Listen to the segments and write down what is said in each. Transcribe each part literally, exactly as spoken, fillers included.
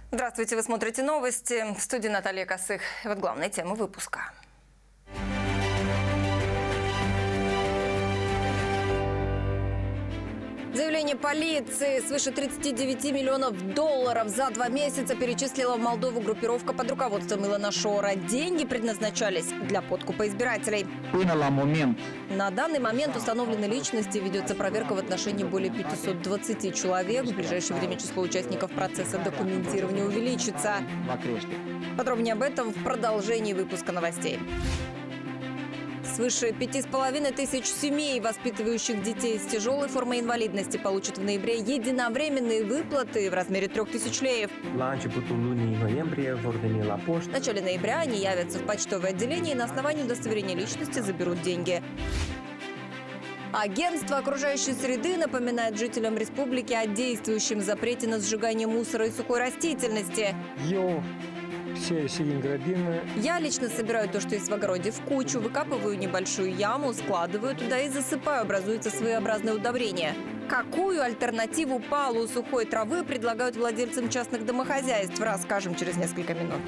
Здравствуйте, вы смотрите новости. В студии Наталья Косых. И вот главные темы выпуска. Заявление полиции: свыше тридцати девяти миллионов долларов за два месяца перечислила в Молдову группировка под руководством Илона Шора. Деньги предназначались для подкупа избирателей. На данный момент установлены личности, ведется проверка в отношении более пятисот двадцати человек. В ближайшее время число участников процесса документирования увеличится. Подробнее об этом в продолжении выпуска новостей. Свыше пяти с половиной тысяч семей, воспитывающих детей с тяжелой формой инвалидности, получат в ноябре единовременные выплаты в размере трех тысяч леев. В начале ноября они явятся в почтовое отделение и на основании удостоверения личности заберут деньги. Агентство окружающей среды напоминает жителям республики о действующем запрете на сжигание мусора и сухой растительности. Йо. Я лично собираю то, что есть в огороде, в кучу, выкапываю небольшую яму, складываю туда и засыпаю. Образуется своеобразное удобрение. Какую альтернативу палу сухой травы предлагают владельцам частных домохозяйств, расскажем через несколько минут.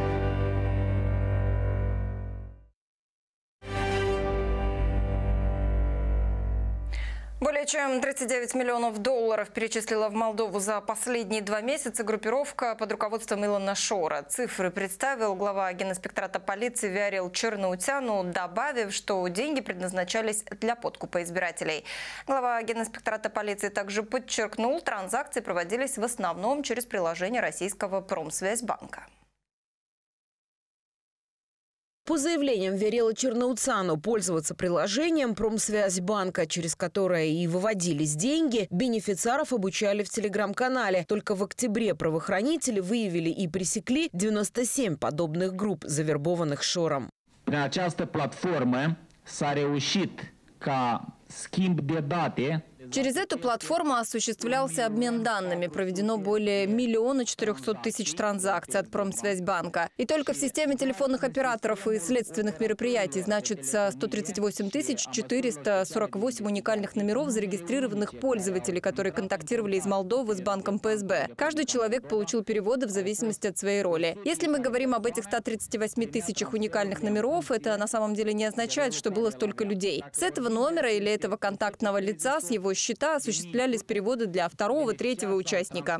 Более чем тридцать девять миллионов долларов перечислила в Молдову за последние два месяца группировка под руководством Илона Шора. Цифры представил глава Генинспектората полиции Виарил Черноутяну, добавив, что деньги предназначались для подкупа избирателей. Глава Генинспектората полиции также подчеркнул, транзакции проводились в основном через приложение российского Промсвязьбанка. По заявлениям Виарила Черноутяну, пользоваться приложением Промсвязьбанка, через которое и выводились деньги, бенефициаров обучали в телеграм-канале. Только в октябре правоохранители выявили и пресекли девяносто семь подобных групп, завербованных Шором. Prin această platformă s-a reușit ca schimb de date. Через эту платформу осуществлялся обмен данными. Проведено более миллиона четырехсот тысяч транзакций от Промсвязьбанка. И только в системе телефонных операторов и следственных мероприятий значится сто тридцать восемь тысяч четыреста сорок восемь уникальных номеров зарегистрированных пользователей, которые контактировали из Молдовы с банком Пэ Эс Бэ. Каждый человек получил переводы в зависимости от своей роли. Если мы говорим об этих ста тридцати восьми тысячах уникальных номеров, это на самом деле не означает, что было столько людей. С этого номера или этого контактного лица, с его счета осуществлялись переводы для второго, третьего участника.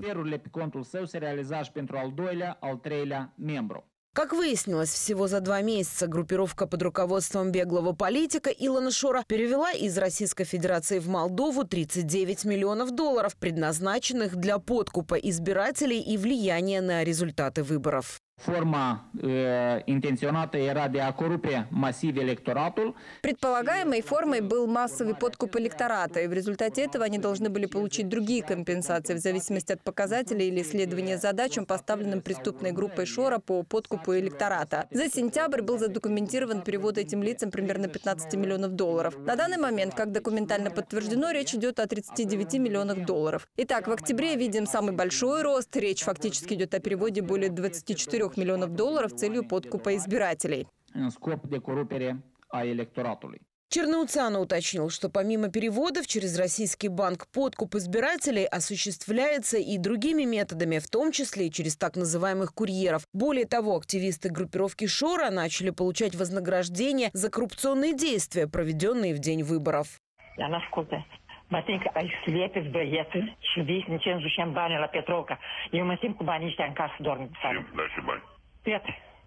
Как выяснилось, всего за два месяца группировка под руководством беглого политика Илона Шора перевела из Российской Федерации в Молдову тридцать девять миллионов долларов, предназначенных для подкупа избирателей и влияния на результаты выборов. Форма э, интенционată era de a corupe masiv electoratul. Предполагаемой формой был массовый подкуп электората, и в результате этого они должны были получить другие компенсации в зависимости от показателей или исследования задачам, поставленным преступной группой Шора по подкупу электората. За сентябрь был задокументирован перевод этим лицам примерно пятнадцати миллионов долларов. На данный момент, как документально подтверждено, речь идет о тридцати девяти миллионах долларов. Итак, в октябре видим самый большой рост. Речь фактически идет о переводе более двадцати четырёх миллионов долларов с целью подкупа избирателей. Черноутяну уточнил, что помимо переводов через российский банк подкуп избирателей осуществляется и другими методами, в том числе и через так называемых курьеров. Более того, активисты группировки Шора начали получать вознаграждение за коррупционные действия, проведенные в день выборов. Mă simt că ai slepeți băieții și vii să încem ducem bani la Petrovca. Eu mă simt cu banii ăștia în casă, dorm. Cine dă și bani? Pet.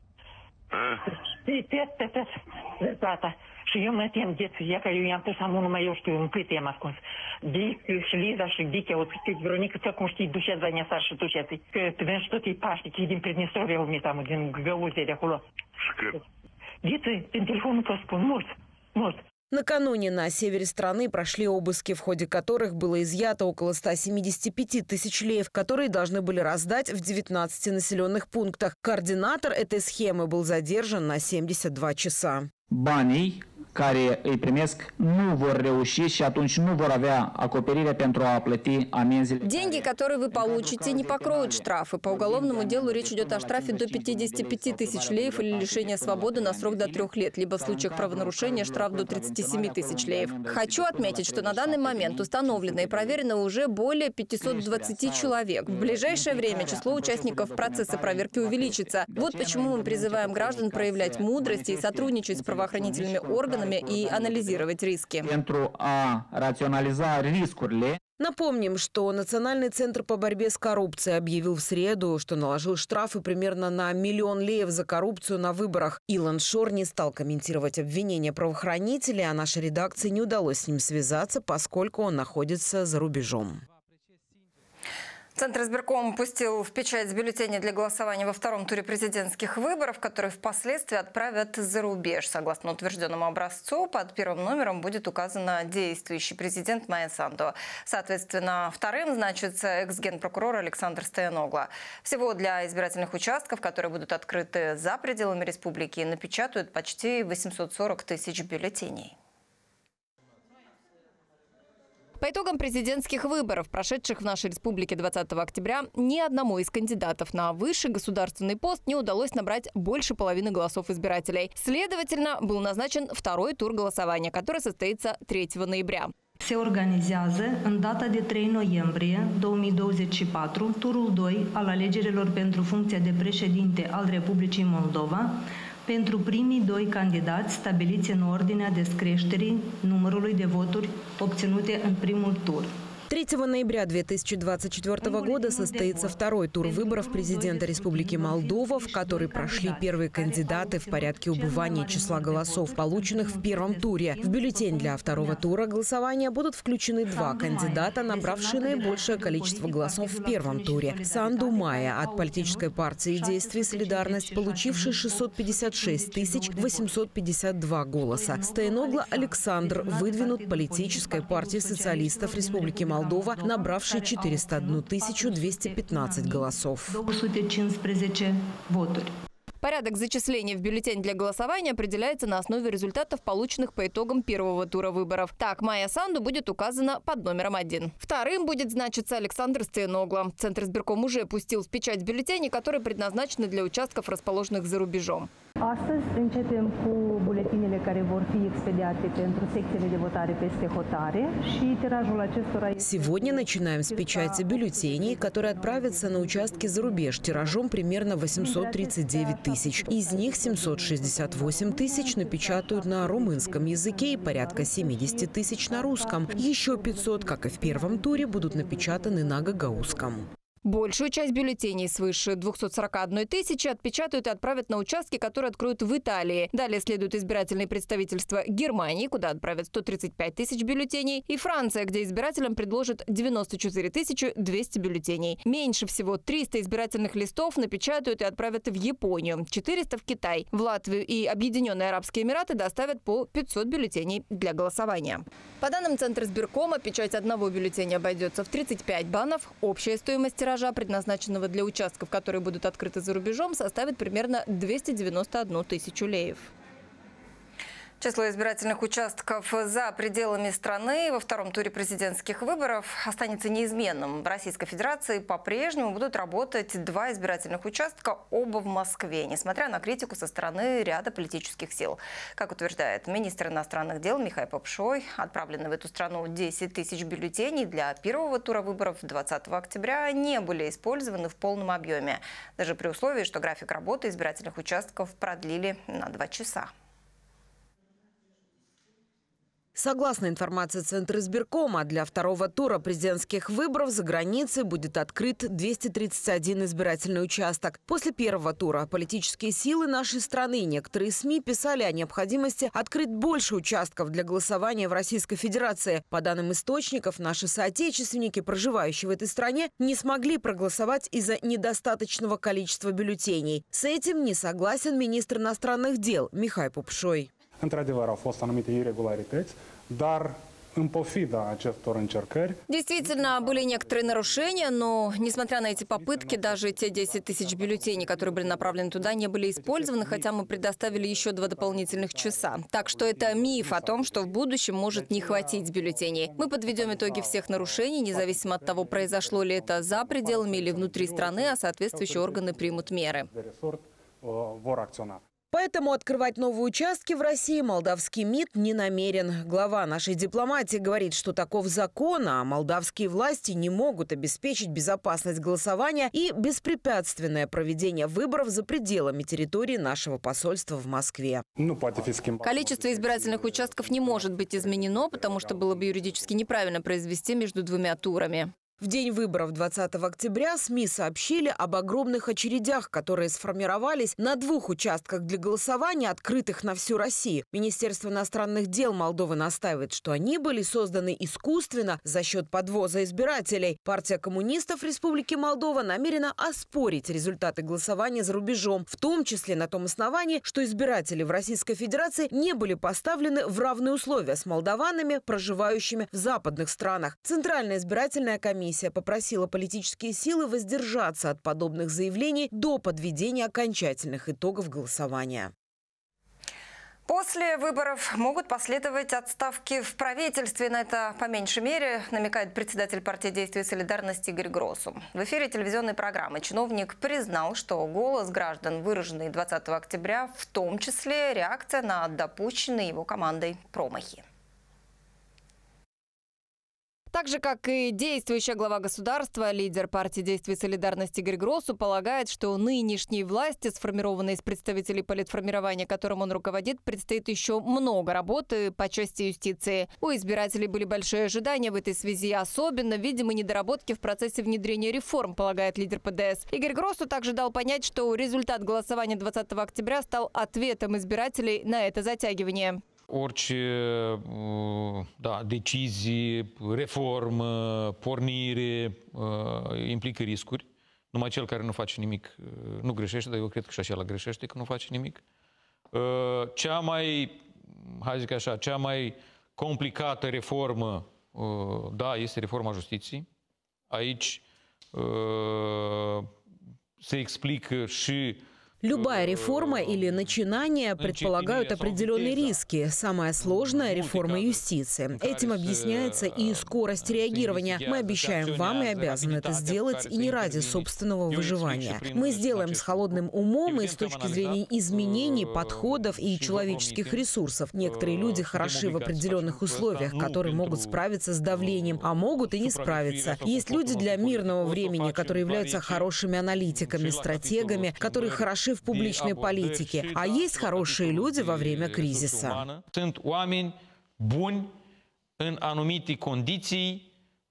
Pet, pet, pet. Tata. Și eu mă tem de ție, că eu i-am pus am unul mai, eu știu, în câte i-am ascuns. Dic și Liza și Diche, o câte Veronică, tă cum știi, duceți la Neasar și duceți. Că tu veni și tot e paște, că e din Pridnestrovia, o mitamă, din Găuzie de acolo. Și cât? Diță, din telefonul vă spun, mult, mult. Накануне на севере страны прошли обыски, в ходе которых было изъято около ста семидесяти пяти тысяч леев, которые должны были раздать в девятнадцати населенных пунктах. Координатор этой схемы был задержан на семьдесят два часа. Banii care îi primesc nu vor reuși și atunci nu vor avea acoperire pentru a plăti amenziile. Деньги, которые вы получите, не покроют штрафы. По уголовному делу речь идет о штрафе до пятидесяти пяти тысяч леев или лишения свободы на срок до трех лет, либо в случаях правонарушения штраф до тридцати семи тысяч леев. Хочу отметить, что на данный момент установлено и проверено уже более пятисот двадцати человек. В ближайшее время число участников процесса проверки увеличится. Вот почему мы призываем граждан проявлять мудрость и сотрудничать с правоохранительными органами и анализировать риски. Pentru a raționaliza riscurile. Напомним, что Национальный центр по борьбе с коррупцией объявил в среду, что наложил штрафы примерно на миллион леев за коррупцию на выборах. Илон Шор не стал комментировать обвинения правоохранителей, а нашей редакции не удалось с ним связаться, поскольку он находится за рубежом. Центр избирком пустил в печать бюллетени для голосования во втором туре президентских выборов, которые впоследствии отправят за рубеж. Согласно утвержденному образцу, под первым номером будет указано действующий президент Майя Санду. Соответственно, вторым значится экс-генпрокурор Александр Стояногло. Всего для избирательных участков, которые будут открыты за пределами республики, напечатают почти восемьсот сорок тысяч бюллетеней. По итогам президентских выборов, прошедших в нашей республике двадцатого октября, ни одному из кандидатов на высший государственный пост не удалось набрать больше половины голосов избирателей. Следовательно, был назначен второй тур голосования, который состоится третьего ноября. Se organizează în data de trei noiembrie două mii douăzeci și patru turul doi al alegerilor pentru funcția de președinte al Republicii Moldova pentru primii doi candidați stabiliți în ordinea descreșterii numărului de voturi obținute în primul tur. третьего ноября две тысячи двадцать четвёртого года состоится второй тур выборов президента Республики Молдова, в который прошли первые кандидаты в порядке убывания числа голосов, полученных в первом туре. В бюллетень для второго тура голосования будут включены два кандидата, набравшие наибольшее количество голосов в первом туре. Санду Майя от политической партии «Действий Солидарность», получивший шестьсот пятьдесят шесть тысяч восемьсот пятьдесят два голоса. Стояногло Александр выдвинут политической партии социалистов Республики Молдова, Молдова, набравший четыреста одну тысячу двести пятнадцать голосов. Порядок зачисления в бюллетень для голосования определяется на основе результатов, полученных по итогам первого тура выборов. Так, Майя Санду будет указана под номером один. Вторым будет значиться Александр Стояногло. Центр избирком уже пустил в печать бюллетени, которые предназначены для участков, расположенных за рубежом. Astăzi începem cu buletinele care vor fi expediate pentru secțiile de votare peste hotare și tirajul acestora. Сегодня начинаем с печати бюллетеней, которые отправятся на участки за рубеж тиражом примерно восемьсот тридцать девять тысяч. Из них семьсот шестьдесят восемь тысяч напечатают на румынском языке и порядка семидесяти тысяч на русском. Еще пятьсот, как и в первом туре, будут напечатаны на гагаузском. Большую часть бюллетеней, свыше двухсот сорока одной тысячи, отпечатают и отправят на участки, которые откроют в Италии. Далее следуют избирательные представительства Германии, куда отправят сто тридцать пять тысяч бюллетеней, и Франция, где избирателям предложат девяносто четыре тысячи двести бюллетеней. Меньше всего триста избирательных листов напечатают и отправят в Японию, четыреста в Китай. В Латвию и Объединенные Арабские Эмираты доставят по пятьсот бюллетеней для голосования. По данным Центра избиркома, печать одного бюллетеня обойдется в тридцать пять банов. Общая стоимость тиража, предназначенного для участков, которые будут открыты за рубежом, составит примерно двести девяносто одну тысячу леев. Число избирательных участков за пределами страны во втором туре президентских выборов останется неизменным. В Российской Федерации по-прежнему будут работать два избирательных участка, оба в Москве, несмотря на критику со стороны ряда политических сил. Как утверждает министр иностранных дел Михай Попшой, отправлены в эту страну десять тысяч бюллетеней для первого тура выборов двадцатого октября не были использованы в полном объеме, даже при условии, что график работы избирательных участков продлили на два часа. Согласно информации Центра избиркома, для второго тура президентских выборов за границей будет открыт двести тридцать один избирательный участок. После первого тура политические силы нашей страны и некоторые СМИ писали о необходимости открыть больше участков для голосования в Российской Федерации. По данным источников, наши соотечественники, проживающие в этой стране, не смогли проголосовать из-за недостаточного количества бюллетеней. С этим не согласен министр иностранных дел Михай Попшой. Într-adevăr, au fost anumite irregularități, dar Действительно, были некоторые нарушения, но, несмотря на эти попытки, даже те десять тысяч бюллетеней, которые были направлены туда, не были использованы, хотя мы предоставили еще два дополнительных часа. Так что это миф о том, что в будущем может не хватить бюллетеней. Мы подведем итоги всех нарушений, независимо от того, произошло ли это за пределами или внутри страны, а соответствующие органы примут меры. Поэтому открывать новые участки в России молдавский МИД не намерен. Глава нашей дипломатии говорит, что таков закон, а молдавские власти не могут обеспечить безопасность голосования и беспрепятственное проведение выборов за пределами территории нашего посольства в Москве. Количество избирательных участков не может быть изменено, потому что было бы юридически неправильно произвести между двумя турами. В день выборов двадцатого октября СМИ сообщили об огромных очередях, которые сформировались на двух участках для голосования, открытых на всю Россию. Министерство иностранных дел Молдовы настаивает, что они были созданы искусственно за счет подвоза избирателей. Партия коммунистов Республики Молдова намерена оспорить результаты голосования за рубежом, в том числе на том основании, что избиратели в Российской Федерации не были поставлены в равные условия с молдаванами, проживающими в западных странах. Центральная избирательная комиссия Комиссия попросила политические силы воздержаться от подобных заявлений до подведения окончательных итогов голосования. После выборов могут последовать отставки в правительстве. На это, по меньшей мере, намекает председатель партии «Действия и солидарности» Игорь Гросу. В эфире телевизионной программы чиновник признал, что голос граждан, выраженный двадцатого октября, в том числе реакция на допущенные его командой промахи. Так же, как и действующая глава государства, лидер партии «Действия и солидарности» Игорь Гросу полагает, что нынешней власти, сформированной из представителей политформирования, которым он руководит, предстоит еще много работы по части юстиции. У избирателей были большие ожидания в этой связи, особенно, видимо, недоработки в процессе внедрения реформ, полагает лидер ПДС. Игорь Гросу также дал понять, что результат голосования двадцатого октября стал ответом избирателей на это затягивание. Orice da, decizii, reformă, pornire implică riscuri. Numai cel care nu face nimic nu greșește, dar eu cred că și așa greșește că nu face nimic. Cea mai, hai zic așa, cea mai complicată reformă, da, este reforma justiției. Aici se explică și Любая реформа или начинание предполагают определенные риски. Самая сложная – реформа юстиции. Этим объясняется и скорость реагирования. Мы обещаем вам и обязаны это сделать, и не ради собственного выживания. Мы сделаем с холодным умом и с точки зрения изменений, подходов и человеческих ресурсов. Некоторые люди хороши в определенных условиях, которые могут справиться с давлением, а могут и не справиться. Есть люди для мирного времени, которые являются хорошими аналитиками, стратегами, которые хороши в публичной политике, а есть хорошие люди во время кризиса. Sunt oameni buni în anumite condiții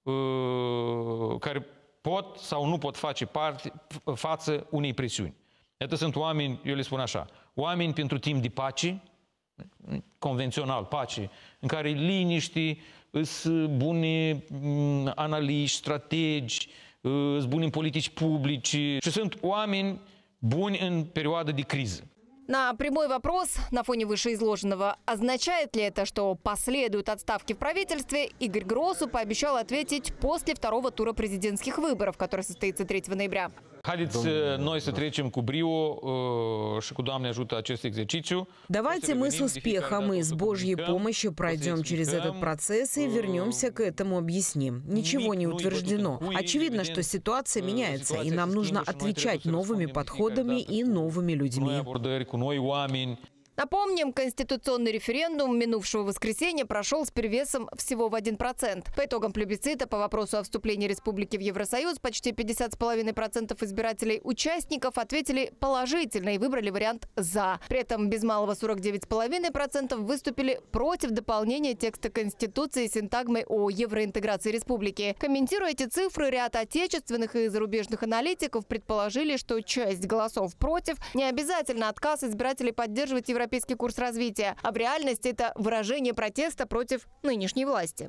care pot sau nu pot face parte, față unei presiuni. Iată sunt oameni, eu le spun așa, oameni pentru timp de pace, convențional, pace, în care liniște, sunt buni analiști, strategi, sunt buni în politici publice și sunt oameni buni în perioadă de criză. На прямой вопрос на фоне вышеизложенного, означает ли это, что последуют отставки в правительстве, Игорь Гросу пообещал ответить после второго тура президентских выборов, который состоится третьего ноября. Haideți noi să trecem cu brio și cu Doamne ajută acest exercițiu. Давайте мы с успехом и с Божьей помощью пройдем через этот процесс и вернемся к этому объясним. Ничего не утверждено. Очевидно, что ситуация меняется, и нам нужно отвечать новыми подходами и новыми людьми. Напомним, конституционный референдум минувшего воскресенья прошел с перевесом всего в один процент. По итогам плебисцита по вопросу о вступлении республики в Евросоюз почти пятьдесят с половиной процентов избирателей-участников ответили положительно и выбрали вариант «за». При этом без малого сорок девять с половиной процентов выступили против дополнения текста Конституции синтагмой о евроинтеграции республики. Комментируя эти цифры, ряд отечественных и зарубежных аналитиков предположили, что часть голосов против не обязательно отказ избирателей поддерживать евросоюз. Европейский курс развития, а в реальности это выражение протеста против нынешней власти.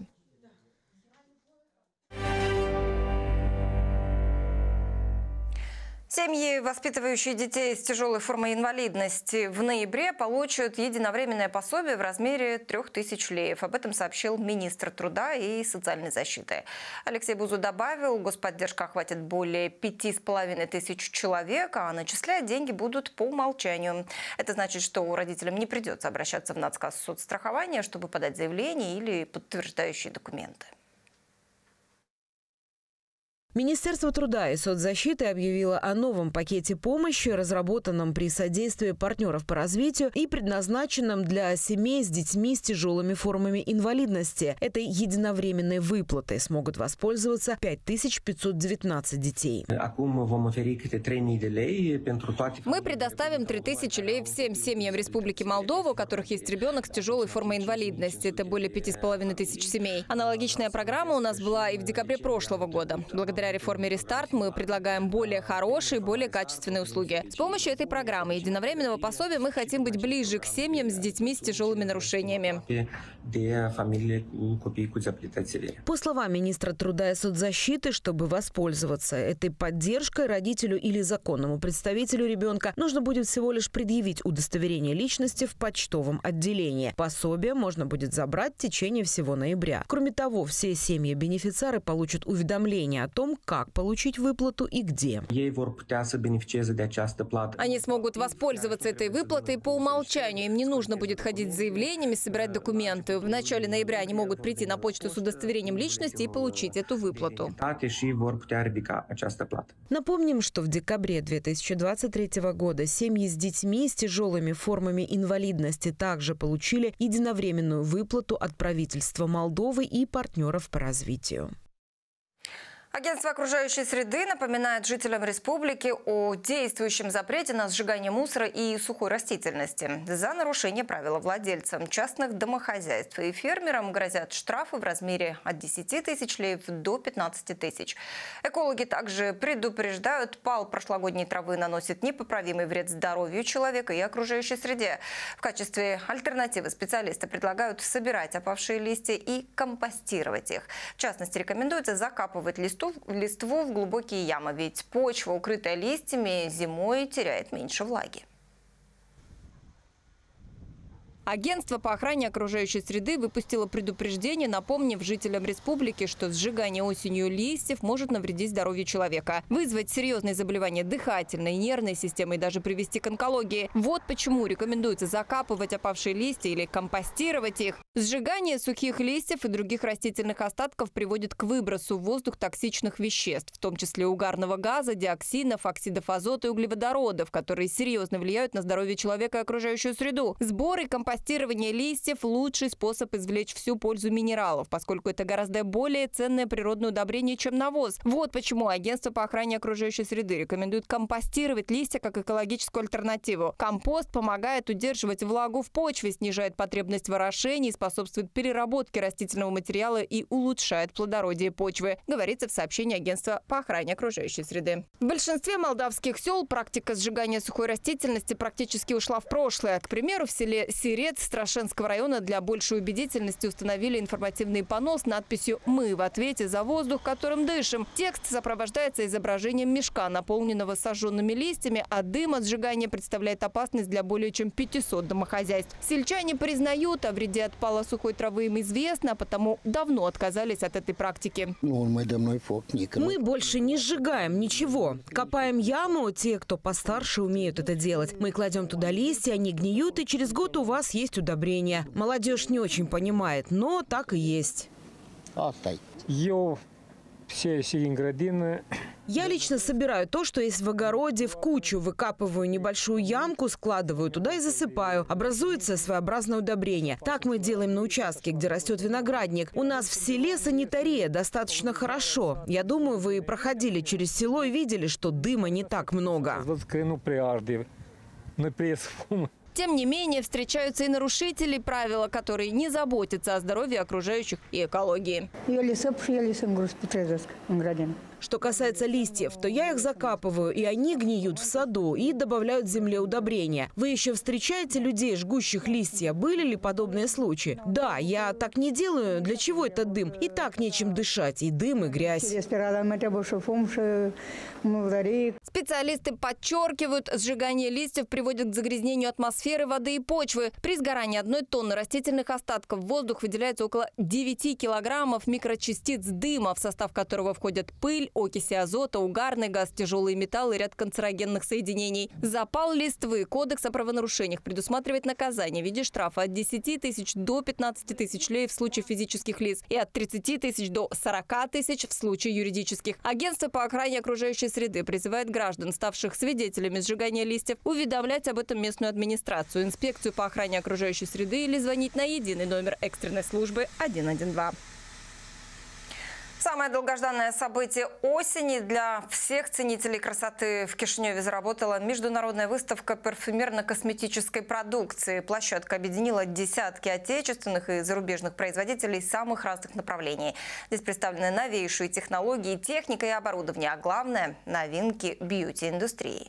Семьи, воспитывающие детей с тяжелой формой инвалидности, в ноябре получат единовременное пособие в размере трех тысяч леев. Об этом сообщил министр труда и социальной защиты. Алексей Бузу добавил, господдержка охватит более пяти с половиной тысяч человек, а начислять деньги будут по умолчанию. Это значит, что родителям не придется обращаться в Нацкассу соцстрахования, чтобы подать заявление или подтверждающие документы. Министерство труда и соцзащиты объявило о новом пакете помощи, разработанном при содействии партнеров по развитию и предназначенном для семей с детьми с тяжелыми формами инвалидности. Этой единовременной выплатой смогут воспользоваться пять тысяч пятьсот девятнадцать детей. Мы предоставим три тысячи лей всем семьям Республики Молдова, у которых есть ребенок с тяжелой формой инвалидности. Это более пяти с половиной тысяч семей. Аналогичная программа у нас была и в декабре прошлого года. Благодаря реформе «Рестарт» мы предлагаем более хорошие, более качественные услуги. С помощью этой программы единовременного пособия мы хотим быть ближе к семьям с детьми с тяжелыми нарушениями. По словам министра труда и соцзащиты, чтобы воспользоваться этой поддержкой, родителю или законному представителю ребенка нужно будет всего лишь предъявить удостоверение личности в почтовом отделении. Пособие можно будет забрать в течение всего ноября. Кроме того, все семьи-бенефициары получат уведомление о том, как получить выплату и где. Они смогут воспользоваться этой выплатой по умолчанию. Им не нужно будет ходить с заявлениями, собирать документы. В начале ноября они могут прийти на почту с удостоверением личности и получить эту выплату. Напомним, что в декабре две тысячи двадцать третьего года семьи с детьми с тяжелыми формами инвалидности также получили единовременную выплату от правительства Молдовы и партнеров по развитию. Агентство окружающей среды напоминает жителям республики о действующем запрете на сжигание мусора и сухой растительности. За нарушение правила владельцам частных домохозяйств и фермерам грозят штрафы в размере от десяти тысяч леев до пятнадцати тысяч. Экологи также предупреждают, пал прошлогодней травы наносит непоправимый вред здоровью человека и окружающей среде. В качестве альтернативы специалисты предлагают собирать опавшие листья и компостировать их. В частности, рекомендуется закапывать листу листву в глубокие ямы, ведь почва, укрытая листьями, зимой теряет меньше влаги. Агентство по охране окружающей среды выпустило предупреждение, напомнив жителям республики, что сжигание осенью листьев может навредить здоровью человека, вызвать серьезные заболевания дыхательной, нервной системы и даже привести к онкологии. Вот почему рекомендуется закапывать опавшие листья или компостировать их. Сжигание сухих листьев и других растительных остатков приводит к выбросу в воздух токсичных веществ, в том числе угарного газа, диоксинов, оксидов азота и углеводородов, которые серьезно влияют на здоровье человека и окружающую среду. Сбор и компостирование Компостирование листьев – лучший способ извлечь всю пользу минералов, поскольку это гораздо более ценное природное удобрение, чем навоз. Вот почему агентство по охране окружающей среды рекомендует компостировать листья как экологическую альтернативу. Компост помогает удерживать влагу в почве, снижает потребность в орошении, способствует переработке растительного материала и улучшает плодородие почвы, говорится в сообщении агентства по охране окружающей среды. В большинстве молдавских сел практика сжигания сухой растительности практически ушла в прошлое. К примеру, в селе Сирет Страшенского района для большей убедительности установили информативный панно с надписью «Мы в ответе за воздух, которым дышим». Текст сопровождается изображением мешка, наполненного сожженными листьями, а дым от сжигания представляет опасность для более чем пятисот домохозяйств. Сельчане признают, о вреде от пала сухой травы им известно, а потому давно отказались от этой практики. Мы больше не сжигаем ничего. Копаем яму, те, кто постарше, умеют это делать. Мы кладем туда листья, они гниют, и через год у вас есть удобрения. Молодежь не очень понимает, но так и есть. Я лично собираю то, что есть в огороде, в кучу, выкапываю небольшую ямку, складываю туда и засыпаю. Образуется своеобразное удобрение. Так мы делаем на участке, где растет виноградник. У нас в селе санитария достаточно хорошо. Я думаю, вы проходили через село и видели, что дыма не так много. Тем не менее, встречаются и нарушители правила, которые не заботятся о здоровье окружающих и экологии. Что касается листьев, то я их закапываю, и они гниют в саду и добавляют земле удобрения. Вы еще встречаете людей, жгущих листья? Были ли подобные случаи? Да, я так не делаю. Для чего этот дым? И так нечем дышать. И дым, и грязь. Специалисты подчеркивают, сжигание листьев приводит к загрязнению атмосферы, воды и почвы. При сгорании одной тонны растительных остатков в воздух выделяется около девяти килограммов микрочастиц дыма, в состав которого входят пыль, окиси азота, угарный газ, тяжелые металлы и ряд канцерогенных соединений. Запал листвы. Кодекс о правонарушениях предусматривает наказание в виде штрафа от десяти тысяч до пятнадцати тысяч лей в случае физических лиц и от тридцати тысяч до сорока тысяч в случае юридических. Агентство по охране окружающей среды призывает граждан, ставших свидетелями сжигания листьев, уведомлять об этом местную администрацию, инспекцию по охране окружающей среды или звонить на единый номер экстренной службы один один два. Самое долгожданное событие осени для всех ценителей красоты в Кишиневе заработала международная выставка парфюмерно-косметической продукции. Площадка объединила десятки отечественных и зарубежных производителей самых разных направлений. Здесь представлены новейшие технологии, техника и оборудование, а главное – новинки бьюти-индустрии.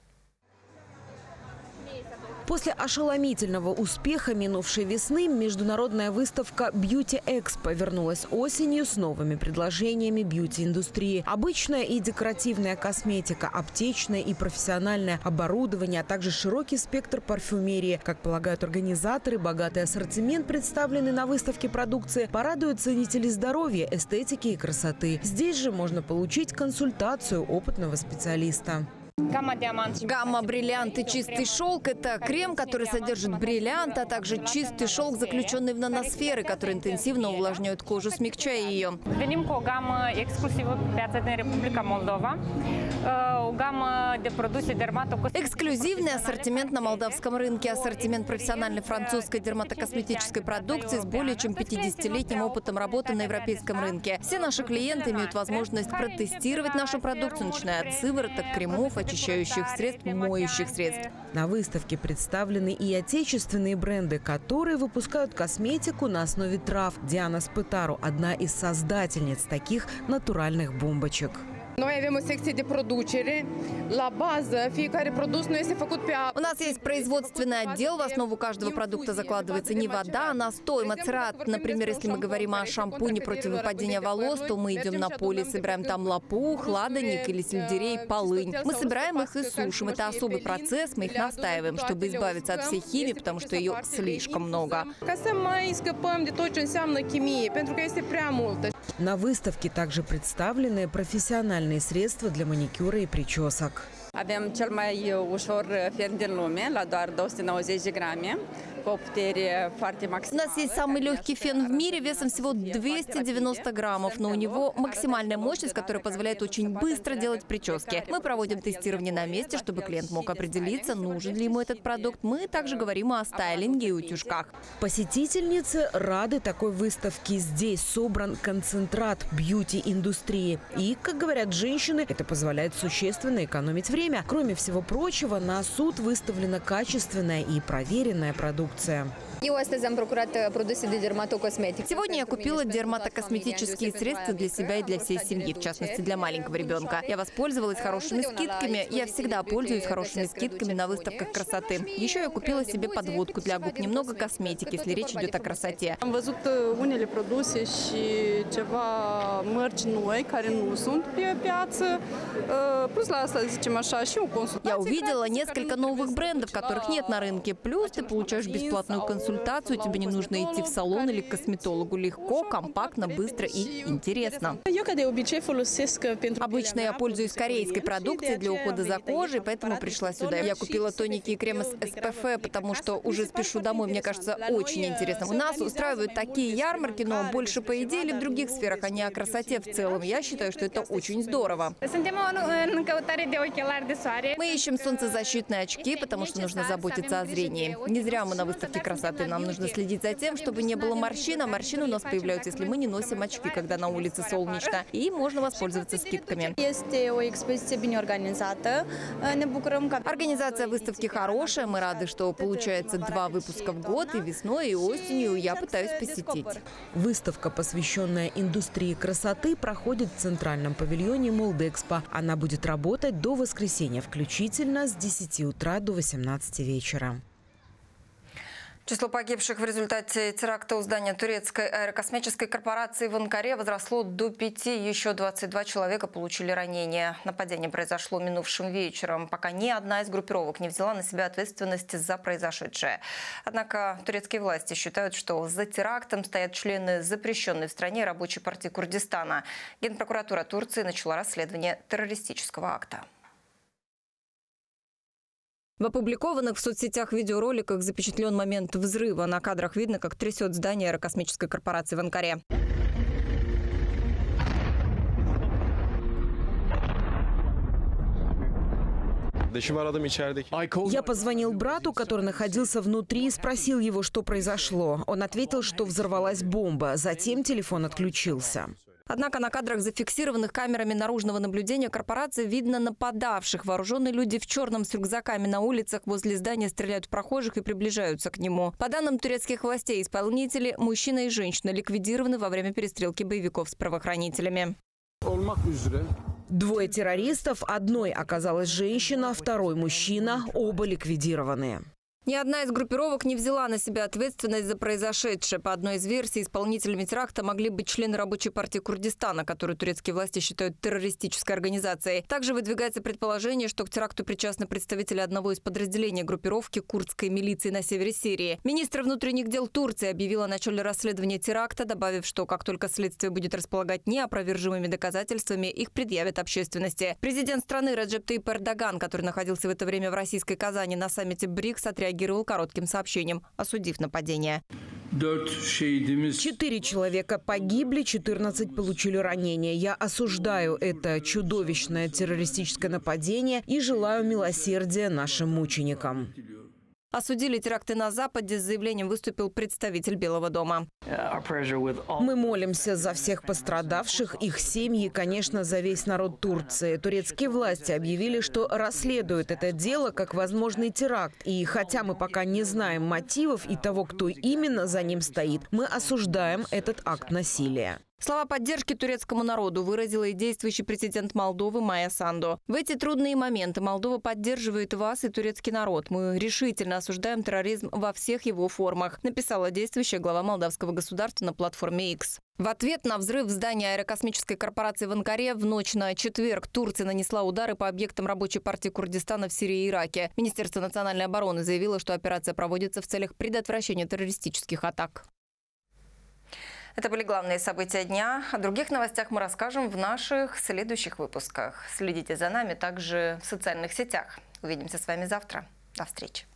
После ошеломительного успеха минувшей весны международная выставка Beauty Expo вернулась осенью с новыми предложениями бьюти-индустрии. Обычная и декоративная косметика, аптечное и профессиональное оборудование, а также широкий спектр парфюмерии. Как полагают организаторы, богатый ассортимент, представленный на выставке продукции, порадует ценителей здоровья, эстетики и красоты. Здесь же можно получить консультацию опытного специалиста. Гамма бриллиант и чистый шелк – это крем, который содержит бриллиант, а также чистый шелк, заключенный в наносферы, которые интенсивно увлажняют кожу, смягчая ее. Venim cu o gamă exclusivă pe piața din Republica Moldova, o gamă de produse dermatocosmetice. Эксклюзивный ассортимент на молдавском рынке, ассортимент профессиональной французской дерматокосметической продукции с более чем пятидесятилетним опытом работы на европейском рынке. Все наши клиенты имеют возможность протестировать нашу продукцию, начиная от сывороток, кремов, очищающих средств, моющих средств. На выставке представлены и отечественные бренды, которые выпускают косметику на основе трав. Диана Спытару – одна из создательниц таких натуральных бомбочек. Noi avem o secție de producere. La bază, fiecare produs nu este făcut pe apă. У нас есть производственный отдел. В основу каждого продукта закладывается не вода, а настой, мацерат. Например, если мы говорим о шампуне против выпадения волос, то мы идем на поле, собираем там лопух, ладаник или сельдерей, полынь. Мы собираем их и сушим. Это особый процесс, мы их настаиваем, чтобы избавиться от всей химии, потому что ее слишком много. Ca să mai scăpăm de tot ce înseamnă chimie, pentru că este prea multă. На выставке также представлены профессиональные средства для маникюра и причесок. Avem cel mai ușor fen din lume, la doar două sute nouăzeci de grame, cu o putere foarte У maximă. нас есть самый легкий фен в мире весом всего двести девяносто граммов, но у него максимальная мощность, которая позволяет очень быстро делать прически. Мы проводим тестирование на месте, чтобы клиент мог определиться, нужен ли ему этот продукт. Мы также говорим о стайлинге и утюжках. Посетительницы рады такой выставке. Здесь собран концентрат бьюти-индустрии. И, как говорят женщины, это позволяет существенно экономить время. Кроме всего прочего, на суд выставлена качественная и проверенная продукция. Сегодня я купила дерматокосметические средства для себя и для всей семьи, в частности для маленького ребенка. Я воспользовалась хорошими скидками. Я всегда пользуюсь хорошими скидками на выставках красоты. Еще я купила себе подводку для губ, немного косметики, если речь идет о красоте. Am văzut unele produse și ceva mărci noi care nu sunt pe piață. Plus la asta, zicem așa, și o consultație. Я увидела несколько новых брендов, которых нет на рынке. Плюс ты получаешь бесплатную консультацию, тебе не нужно идти в салон или к косметологу. Легко, компактно, быстро и интересно. Обычно я пользуюсь корейской продукцией для ухода за кожей, поэтому пришла сюда. Я купила тоники и кремы с эс пэ эф, потому что уже спешу домой. Мне кажется, очень интересно. У нас устраивают такие ярмарки, но больше по идее или в других сферах, а не о красоте в целом. Я считаю, что это очень здорово. Мы ищем солнцезащитные очки, потому что нужно заботиться о зрении. Не зря мы на выставке красоты. Нам нужно следить за тем, чтобы не было морщин, а морщины у нас появляются, если мы не носим очки, когда на улице солнечно. И можно воспользоваться скидками. Организация выставки хорошая. Мы рады, что получается два выпуска в год, и весной, и осенью я пытаюсь посетить. Выставка, посвященная индустрии красоты, проходит в центральном павильоне Молдэкспо. Она будет работать до воскресенья включительно с десяти утра до восемнадцати вечера. Число погибших в результате теракта у здания турецкой аэрокосмической корпорации в Анкаре возросло до пяти. Еще двадцать два человека получили ранения. Нападение произошло минувшим вечером, пока ни одна из группировок не взяла на себя ответственность за произошедшее. Однако турецкие власти считают, что за терактом стоят члены запрещенной в стране рабочей партии Курдистана. Генпрокуратура Турции начала расследование террористического акта. В опубликованных в соцсетях видеороликах запечатлен момент взрыва. На кадрах видно, как трясет здание аэрокосмической корпорации в Анкаре. Я позвонил брату, который находился внутри, и спросил его, что произошло. Он ответил, что взорвалась бомба. Затем телефон отключился. Однако на кадрах, зафиксированных камерами наружного наблюдения корпорации, видно нападавших. Вооруженные люди в черном с рюкзаками на улицах возле здания стреляют в прохожих и приближаются к нему. По данным турецких властей, исполнители, мужчина и женщина, ликвидированы во время перестрелки боевиков с правоохранителями. Двое террористов, одной оказалась женщина, второй мужчина, оба ликвидированы. Ни одна из группировок не взяла на себя ответственность за произошедшее. По одной из версий, исполнителями теракта могли быть члены рабочей партии Курдистана, которую турецкие власти считают террористической организацией. Также выдвигается предположение, что к теракту причастны представители одного из подразделений группировки курдской милиции на севере Сирии. Министр внутренних дел Турции объявил о начале расследования теракта, добавив, что как только следствие будет располагать неопровержимыми доказательствами, их предъявят общественности. Президент страны Реджеп Тайип Эрдоган, который находился в это время в российской Казани на саммите БРИКС, отреагировал коротким сообщением, осудив нападение. Четыре человека погибли, четырнадцать получили ранения. Я осуждаю это чудовищное террористическое нападение и желаю милосердия нашим мученикам. Осудили теракты на Западе. С заявлением выступил представитель Белого дома. Мы молимся за всех пострадавших, их семьи и, конечно, за весь народ Турции. Турецкие власти объявили, что расследуют это дело как возможный теракт. И хотя мы пока не знаем мотивов и того, кто именно за ним стоит, мы осуждаем этот акт насилия. Слова поддержки турецкому народу выразила и действующий президент Молдовы Майя Санду. В эти трудные моменты Молдова поддерживает вас и турецкий народ. Мы решительно осуждаем терроризм во всех его формах, написала действующая глава молдавского государства на платформе X. В ответ на взрыв в здании аэрокосмической корпорации в Анкаре в ночь на четверг Турция нанесла удары по объектам рабочей партии Курдистана в Сирии и Ираке. Министерство национальной обороны заявило, что операция проводится в целях предотвращения террористических атак. Это были главные события дня. О других новостях мы расскажем в наших следующих выпусках. Следите за нами также в социальных сетях. Увидимся с вами завтра. До встречи.